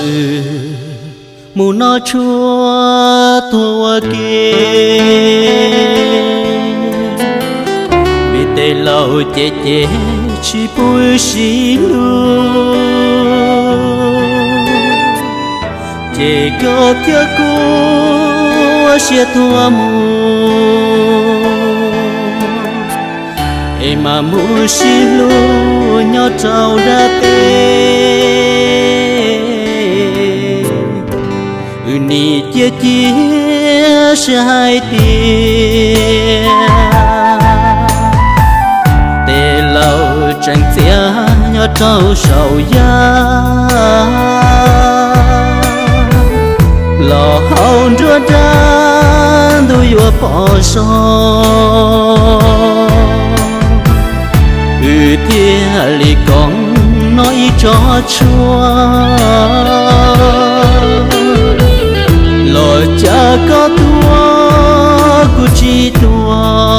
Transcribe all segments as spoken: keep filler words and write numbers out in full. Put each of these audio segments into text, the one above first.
mù nó chúa thua kia vì tê lâu chê chê chỉ bùi xí luôn chê có tiếc cô sẽ thua mù em mà mù xí luôn nhỏ trâu đã tê ni chia chia sẽ hai tia tê lâu tranh xia nhỏ trâu sầu ya lò hậu đưa ra đôi vừa bỏ so ừ tia lì con nói cho chúa lo cha có tua của chi tua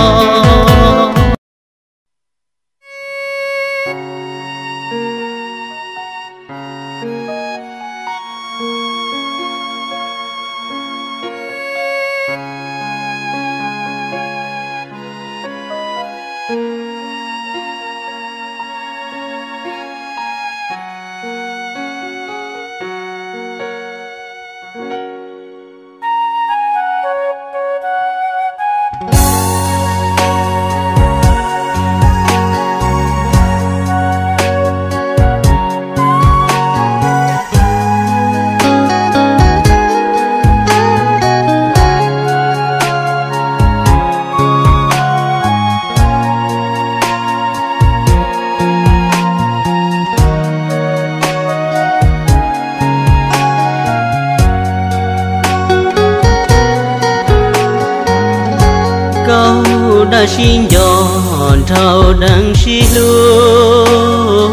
đã xin giòn trâu đang xí luôn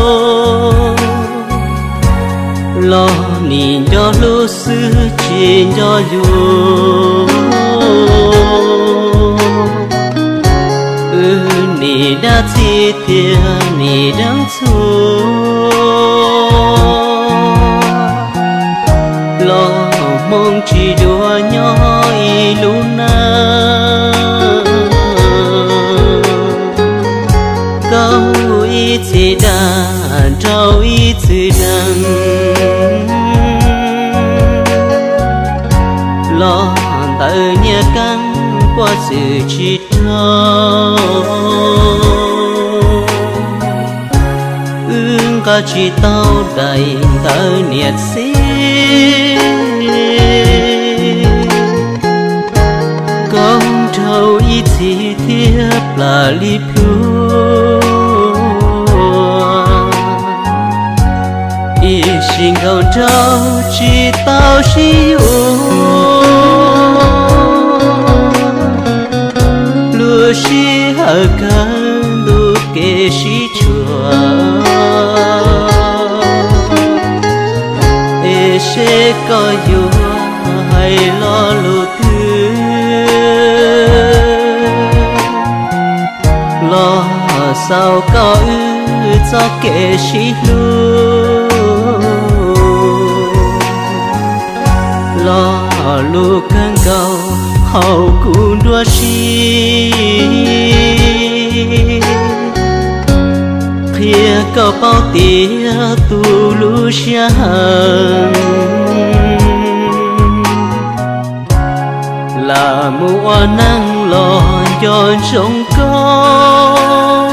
lo nhìn cho lúa sư trên cho dù ừ nì đã chi tiền nì đang xua lo mong chỉ đùa nhỏ y luôn chỉ đàn trâu ít chỉ đàn lo tự nhà căng qua sự chỉ trâu ương cả chỉ tao đầy tự nhiệt xí con trâu ít chỉ thiếp là li phu xin cầu trâu chỉ tao xí u lúa xí hở cơn lúa kê xí chùa ê sẽ có dù hay lo lúa tư lo sao có ư cho kê xí lúa lo lu cơn cầu hậu cũng đua xí kia có bao tia tu lu xa hờn là mùa nắng lo cho sống con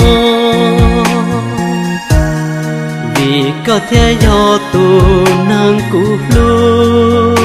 vì có thể do tu nắng cũ luôn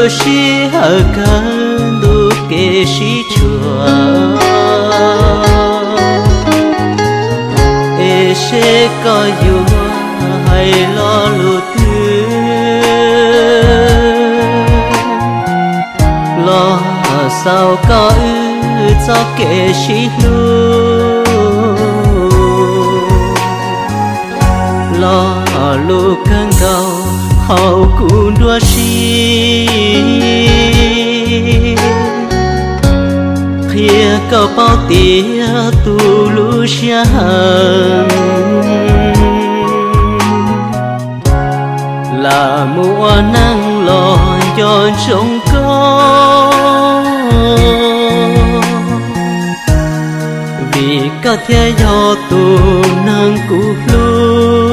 xí hở cơn đu kê xí chùa ê sẽ có yêu hay lo lụt lo sao có ư cho kê xí lu lo lu cơn cầu hậu cũng đua xí kia có bao tia tu lu xa là mùa nắng lo cho trong có vì có thể do tu nắng cũ lu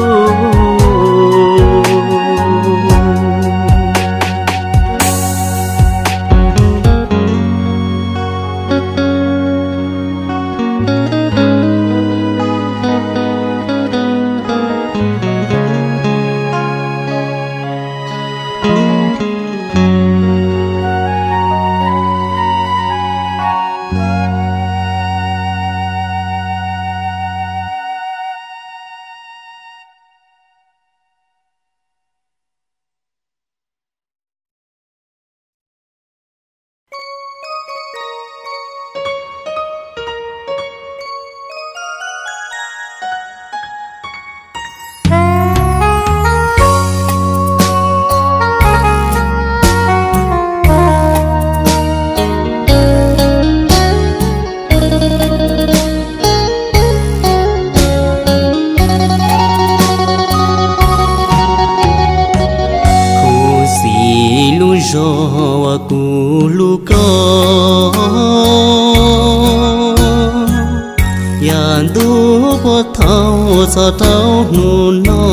sa trao nụ nó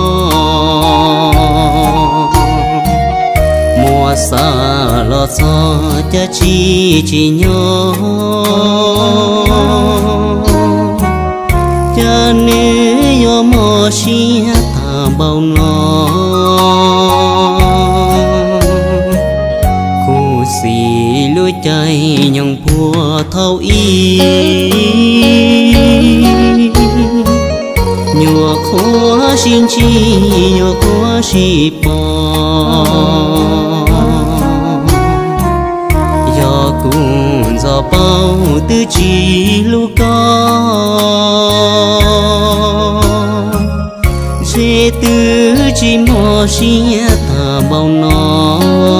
mùa xa lo cho cha chi chỉ nhỏ cha nữ yo mò xí ta bao nó khu xì lối chạy nhong bùa thâu y nhua khó xin chi nhua khó si bò do cùng do bao tư chi lu có dễ tư chi mò si ta bao nó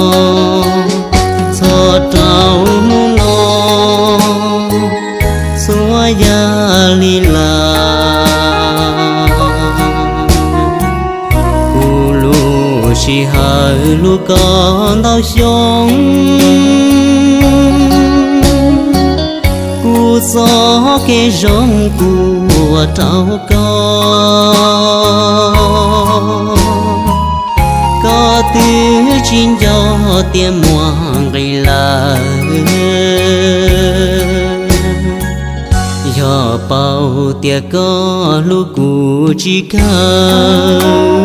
cho trao nu nó xóa ya li la chỉ hờ lu con đau sống cu gió cái rong của trâu con có tư chín gió tiêm muang gây là do bao tia có lu cu chỉ cần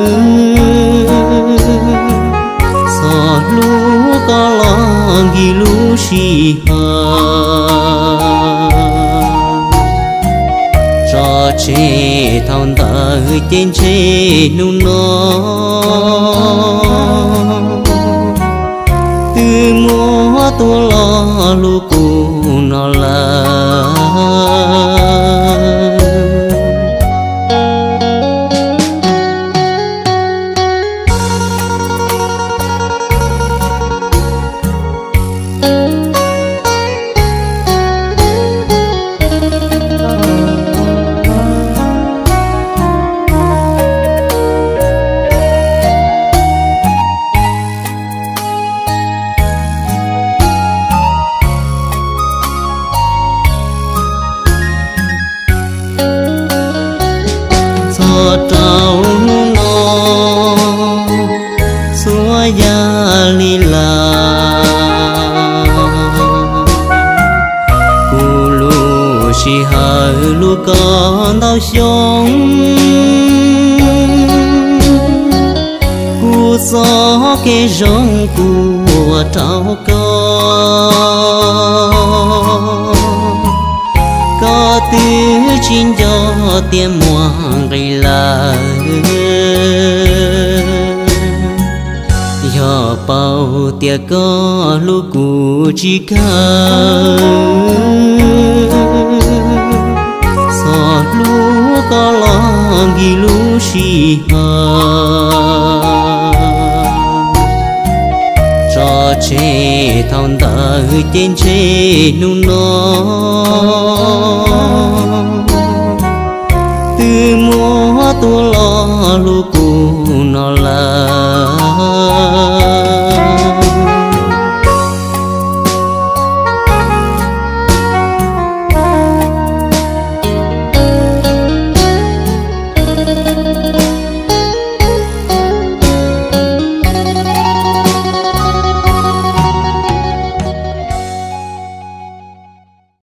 so lu có lo ghi lu si ha cho chế thon thờ trên chế nu nó từ mua tua lo lu cu nó là chỉ hờ lu con đau sống cu gió cái rong cu tua trao có có tiếng chín cho tiếng muang gây là giờ bao tia có lu cụ chỉ cả so lu có lo ghi lu si ha cho chế thon ta trên chế nu nó từ mua tua lo lu